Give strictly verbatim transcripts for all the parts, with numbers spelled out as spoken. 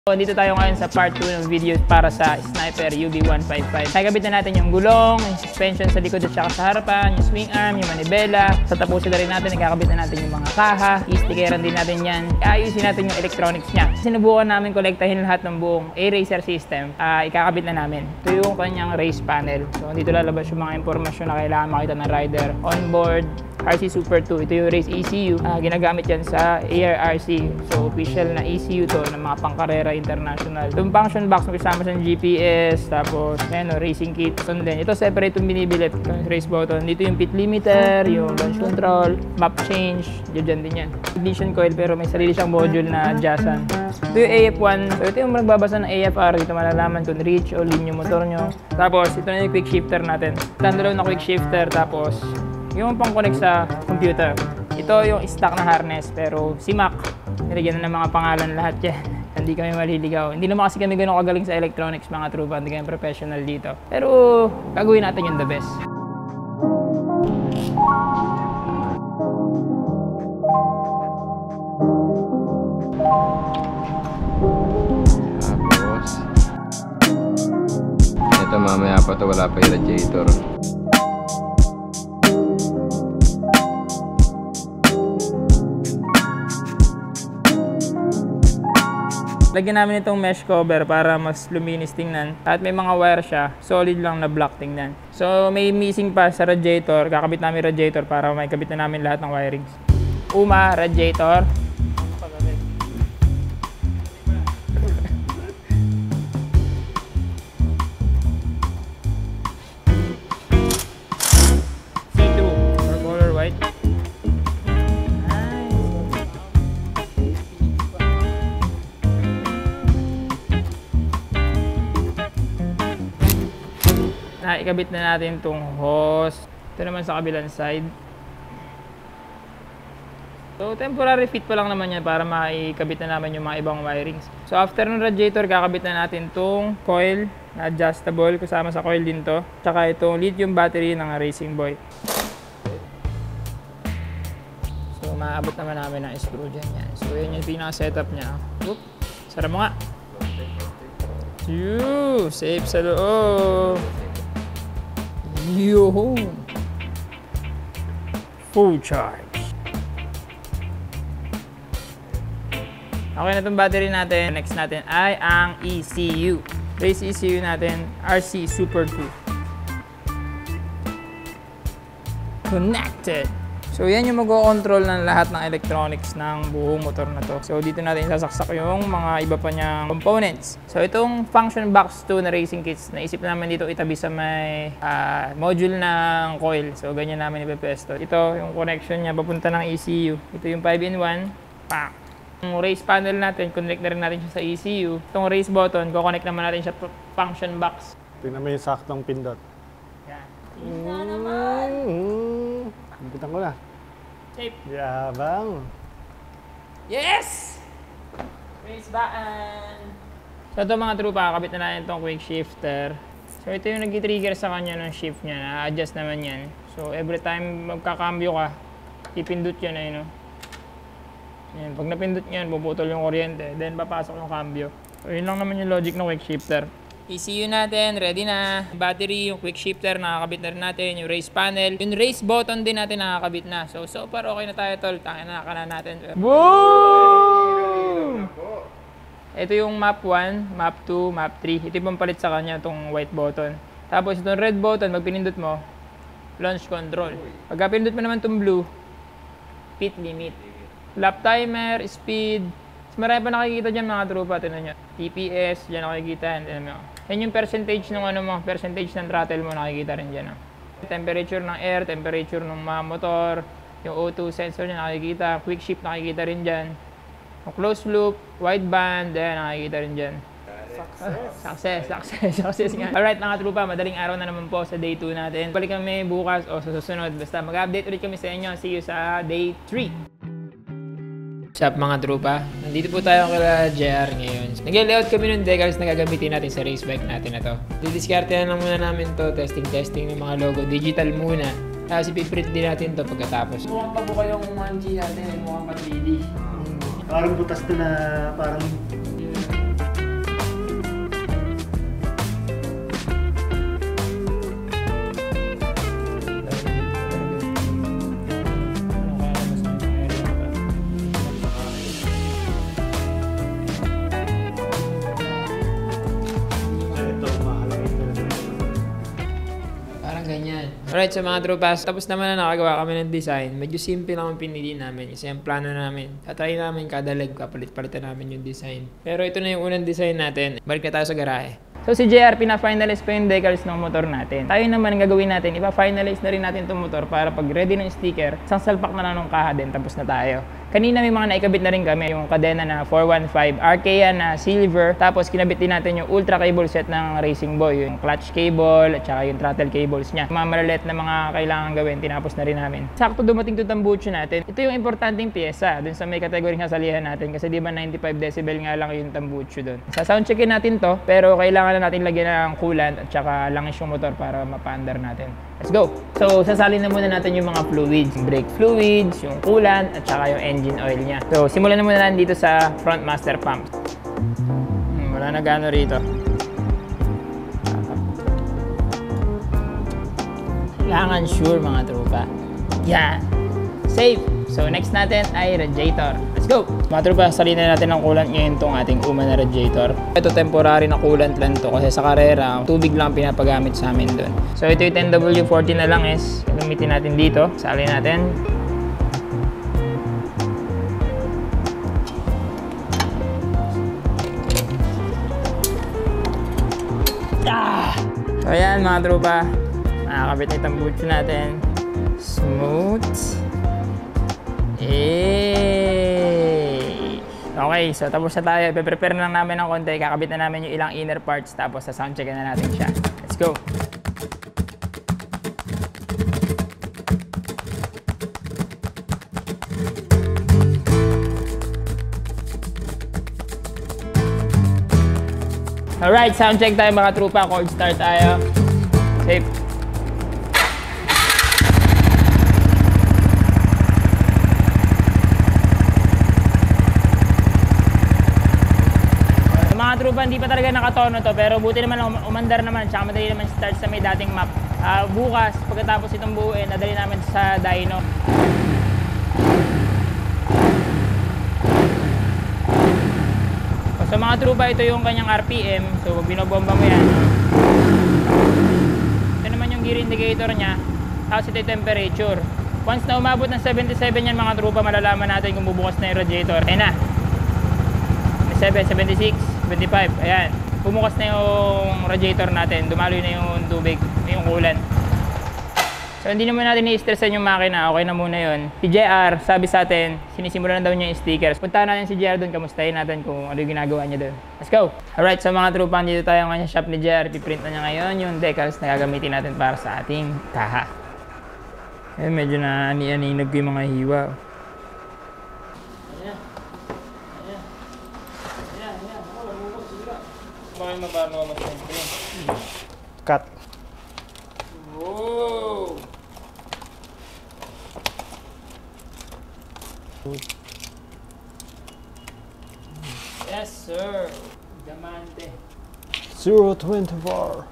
So, dito tayo ngayon sa part two ng video para sa Sniper U B one fifty-five. Nakikabit na natin yung gulong, yung suspension sa likod at saka sa harapan, yung swing arm, yung manibela. Sa tapusin na rin natin, nakakabit na natin yung mga kaha. I-stickeran din natin yan. Ayusin natin yung electronics niya. Sinubukan namin kolektahin lahat ng buong A-Racer system. Uh, ikakabit na namin. Ito yung kanyang race panel. So, dito lalabas yung mga impormasyon na kailangan makita ng rider. Onboard, R C Super two. Ito yung race E C U. Uh, ginagamit yan sa A R R C. So, official na E C U to ng mga pangkarera international. Itong function box na kasama sa G P S, tapos ano, racing kit. So, then, ito separate yung binibili. Yung race button. Dito yung pit limiter, yung launch control, map change. Diyan din yan. Ignition coil pero may sarili siyang module na adjustan. Ito yung A F one. So, ito yung nagbabasa ng A F R. Dito malalaman kung reach o lean yung motor nyo. Tapos, ito na yung quick shifter natin. Standalone na quick shifter. Tapos, yung pang-connect sa computer. Ito yung stock na harness, pero si Mac, nilagyan na ng mga pangalan lahat yan. Hindi kami maliligaw. Hindi naman kasi kami ganun kagaling sa electronics, mga trupa. Hindi kami professional dito. Pero, gagawin natin yung the best. Tapos, ito mamaya pa to, wala pa yung radiator. Lagyan namin itong mesh cover para mas luminis tingnan. At may mga wire siya, solid lang na black tingnan. So may missing pa sa radiator, kakabit namin radiator para may kabit na namin lahat ng wirings. Uma, radiator. C two, or color white. Ikabit na natin itong hose. Ito naman sa kabilang side. So, temporary fit pa lang naman yan para maikabit na naman yung mga ibang wirings. So, after ng radiator, kakabit na natin itong coil na adjustable. Kasama sa coil din to. Tsaka itong lithium battery ng Racing Boy. So, maabot naman namin ang screw dyan yan. So, yan yung pinaka-setup niya. Oop, sarap mo nga. Yoo, safe sa loob. Yo! Full charge. Okay na itong battery natin. Next natin ay ang E C U. Race E C U natin, R C Super two. Connected! So yan yung mag-control ng lahat ng electronics ng buong motor na to. So dito natin sasaksak yung mga iba pa niyang components. So itong function box two na racing kits, naisip namin dito itabi sa may uh, module ng coil. So ganyan namin ipepesto. Ito yung connection niya papunta ng E C U. Ito yung five in one. Pak! Yung race panel natin, connect na rin natin siya sa E C U. Itong race button, ko-connect naman natin siya sa function box. Tingnan mo yung saktong pindot. Yan. Tingnan naman! Kumpitan ko na. Safe. Yabang. Yes! Race button. So ito mga trupa, kakabit na natin itong quick shifter. So ito yung nag-trigger sa kanya ng shift niya. Na-adjust naman yan. So every time magkakambyo ka, ipindot yan ay no. Yan. Pag napindot yan, bubutol yung kuryente. Then papasok yung cambio. So yun lang naman yung logic ng quick shifter. E C U natin, ready na. Battery, yung quick shifter, nakakabit na rin natin. Yung race panel. Yung race button din natin nakakabit na. So, so far okay na tayo, tol. Tangin na, naka na natin. Boom! Ito yung map one, map two, map three. Ito yung pampalit sa kanya, itong white button. Tapos itong red button, pag pinindot mo, launch control. Pagka pinindot mo naman itong blue, pit limit. Lap timer, speed. Marami pa nakikita dyan mga trupa. Tinan nyo. T P S, dyan nakikita. Tinan mo. Yan yung percentage ng ano mo, percentage ng throttle mo, nakikita rin dyan. Temperature ng air, temperature ng mga motor, yung O two sensor niya nakikita, quick shift nakikita rin dyan. Yung closed loop, wideband, yan nakikita rin dyan. Success! Success, success, success nga. Alright mga trupa, madaling araw na naman po sa day two natin. Balik kami bukas o sa susunod. Basta mag-update ulit kami sa inyo. See you sa day three. What's up mga trupa? Nandito po tayo kala J R ngayon. Nag-layout kami ng decals na gagamitin natin sa race bike natin na to. Didiscarte na lang muna namin to, testing-testing ng mga logo. Digital muna. Tapos ipiprint din natin to pagkatapos. Mukhang pa po kayong one G natin, mukhang pa three D. Parang butas to na parang Alright, so mga tropas, tapos naman na nakagawa kami ng design. Medyo simple lang ang pinili namin kasi ang plano namin. Tatry namin kada leg, kapalit-palitan namin yung design. Pero ito na yung unang design natin. Balik na tayo sa garahe. So si J R, pina-finalize pa yung decals ng motor natin. Tayo naman ang gagawin natin, ipa-finalize na rin natin itong motor para pag ready ng sticker, isang salpak na lang ng kaha din, tapos na tayo. Kanina may mga naikabit na rin kami, yung kadena na four one five, R K yan na silver, tapos kinabit din natin yung ultra cable set ng Racing Boy, yung clutch cable at saka yung throttle cables niya. Mga malalet na mga kailangan gawin, tinapos na rin namin. Sakto dumating to tambucho natin. Ito yung importanteng pyesa dun sa may kategoring sasalihan natin kasi di ba ninety-five decibel nga lang yung tambucho dun. Sa sound checkin natin to, pero kailangan na natin lagyan ng coolant at saka langis yung motor para mapa-under natin. Let's go! So, sasalin na muna natin yung mga fluids, yung brake fluids, yung coolant, at saka yung engine oil niya. So, simulan na muna natin dito sa front master pump. Hmm, wala na gano rito. Kailangan sure mga tropa. Yan! Safe! So, next natin ay radiator. Let's go! Mga tropa, salina natin ng coolant ngayon itong ating uma na radiator. Ito temporary na coolant lang to kasi sa karera, tubig lang pinapagamit sa amin doon. So, ito yung ten W forty na lang is gamitin natin dito. Salin natin. Ah! So, ayan mga tropa. Nakakabit na itong boot natin. Smooth. Hey! Okay, so tapos na tayo. Ipe-prepare na lang namin ng konti. Kakabit na namin yung ilang inner parts tapos sa sound check na natin siya. Let's go! Alright, sound check tayo mga trupa. Cold start tayo. Safe. Mga trupa, hindi pa talaga nakatono to pero buti naman umandar naman tsaka madali naman start sa may dating map. Uh, bukas, pagkatapos itong buuin, nadali namin sa dyno. So mga trupa, ito yung kanyang R P M. So pag binobomba mo yan, ito naman yung gear indicator niya, tapos ito yung temperature. Once na umabot ng seventy-seven yan mga trupa, malalaman natin kung bubukas na yung radiator. Ayan na, seventy-seven, seventy-six, seventy-five, ayan. Bumukas na yung radiator natin, dumaloy na yung tubig, yung coolant. So hindi naman natin i-stressan yung makina, okay na muna yun. Si J R, sabi sa atin, sinisimulan na daw niya yung stickers. Puntahan natin si J R doon, kamustahin natin kung ano yung ginagawa niya doon. Let's go! Alright, so mga tropa, dito tayo ngayon sa shop ni J R. Piprint na niya ngayon yung decals na gagamitin natin para sa ating kaha. Eh, medyo na ani-aninag ko yung mga hiwa. Bakit mabano mas simple? Cut. Wow! Yes, sir. Diamante. zero twenty-four.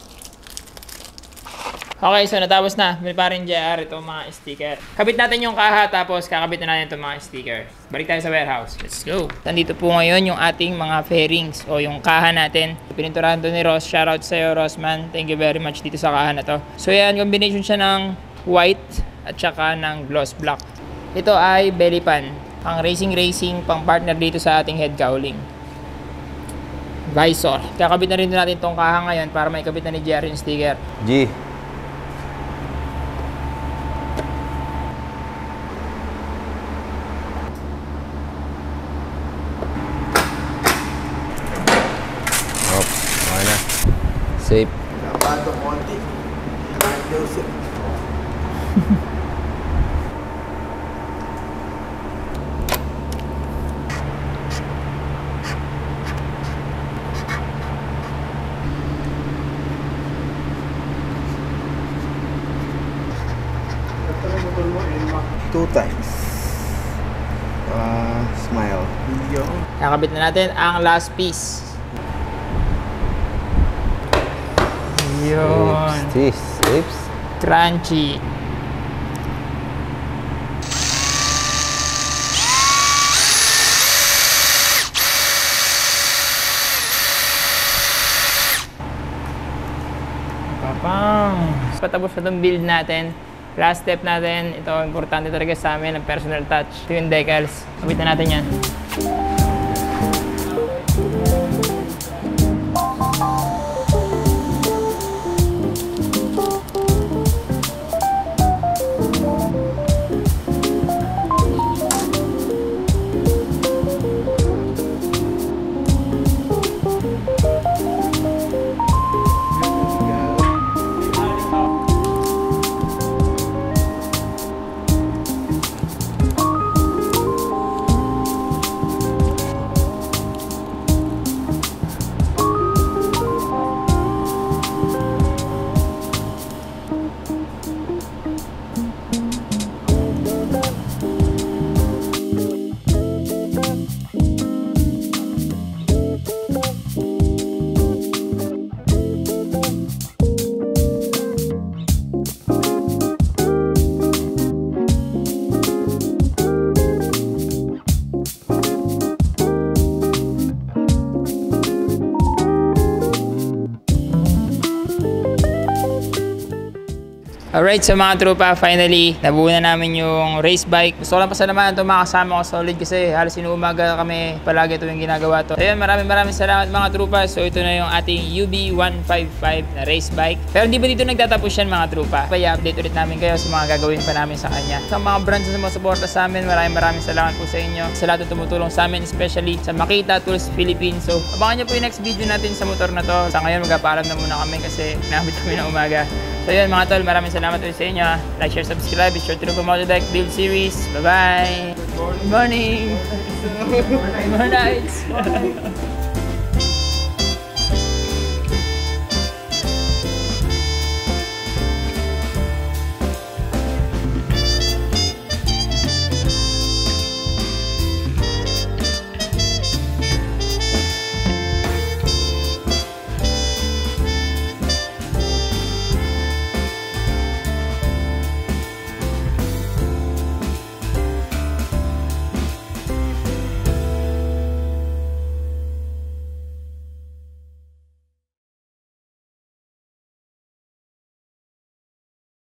Okay, so natapos na. May pa rin J R itong mga sticker. Kabit natin yung kaha tapos kakabit na natin itong mga sticker. Balik tayo sa warehouse. Let's go! Nandito po ngayon yung ating mga fairings o yung kaha natin. Pininturahan to ni Ross. Shoutout sa'yo, Rossman. Thank you very much dito sa kaha na to. So yan, combination siya ng white at saka ng gloss black. Ito ay belly pan. Pang racing racing, pang partner dito sa ating head cowling. Visor. Kakabit na rin natin itong kaha ngayon para may kabit na ni J R yung sticker. G. Oh, okay na. Safe. Nabato konti. Nakakiusip. Two times. Uh, smile. Video. Kakabit na natin ang last piece. Yun. Safe. Safe. Crunchy. Papang. Patapos na itong build natin. Last step natin, ito, importante talaga sa amin, ang personal touch. Ito yung decals. Kabit na natin yan. Alright, so mga tropa, finally, nabuo na namin yung race bike. Gusto ko lang pasalamatan itong mga kasama ko solid kasi halos inuumaga kami palagi ito yung ginagawa to. So yun, maraming maraming salamat mga tropa. So ito na yung ating U B one fifty-five na race bike. Pero hindi ba dito nagtatapos yan mga tropa? Kaya update ulit namin kayo sa mga gagawin pa namin sa kanya. Sa mga brands na sumusuporta sa amin, maraming maraming salamat po sa inyo. Sa lahat ng tumutulong sa amin, especially sa Makita Tools Philippines. So abangan nyo po yung next video natin sa motor na to. Sa ngayon, magpapaalam na muna kami kasi nahabit kami na umaga. So yun mga tol, maraming salamat ulit sa inyo. Like, share, subscribe. Be sure to look at Motodeck Build Series. Bye-bye! Good morning! Good morning! Good night!